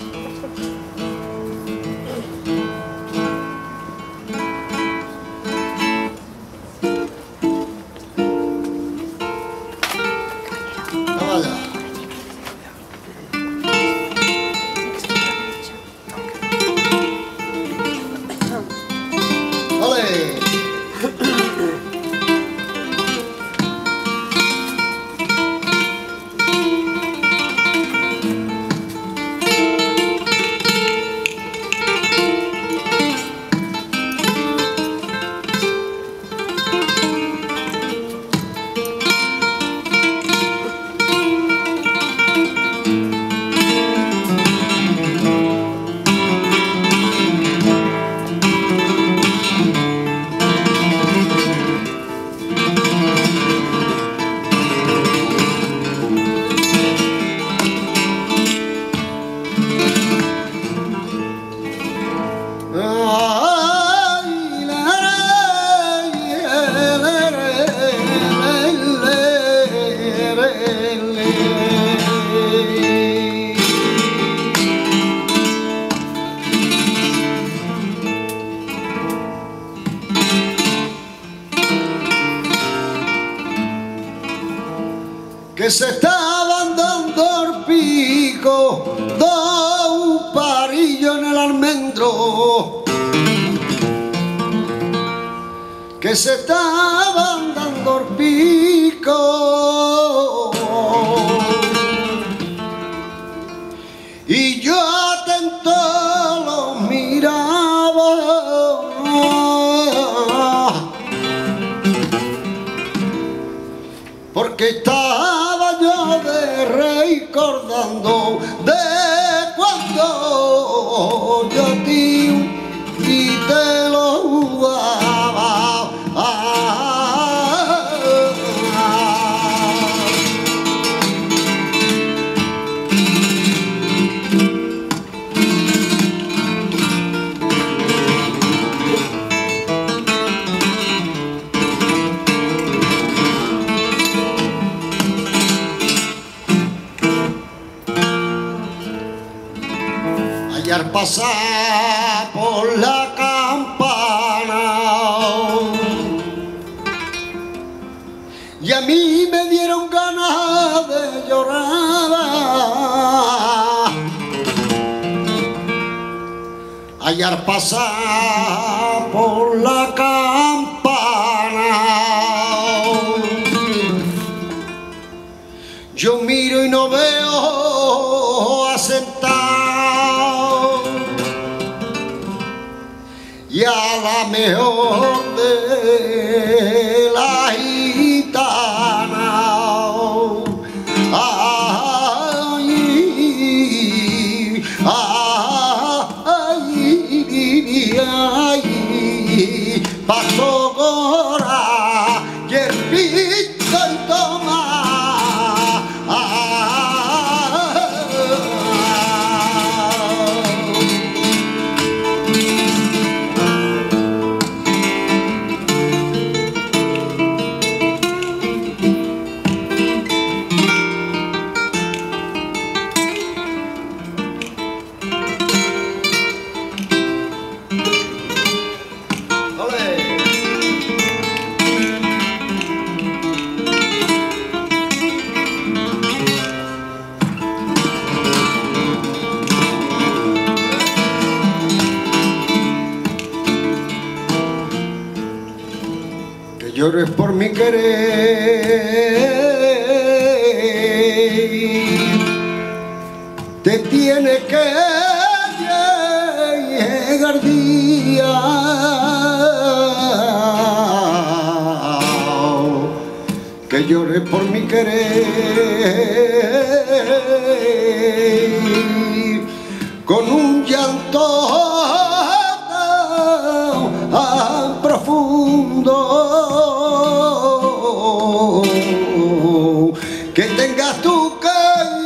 Que se estaban dando el pico, dos parillos en el almendro, que se estaban dando el pico, y yo atento los miraba, porque estaba recordando de cuando yo ti y te lo jugaba. Al pasar por la campana y a mí me dieron ganas de llorar. Al pasar por la campana yo miro y no veo asentado, y a la mejor de la gitana, ay, ay, ay, pasó Gora y el pito y toma. Llores por mi querer, te tiene que llegar día que llores por mi querer con un llanto tan profundo, que tengas tú que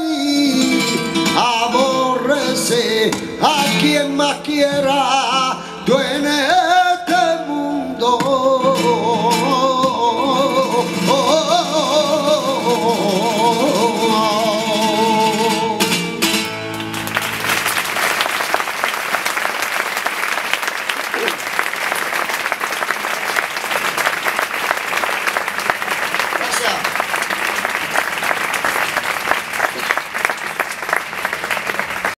aborrecer a quien más quiera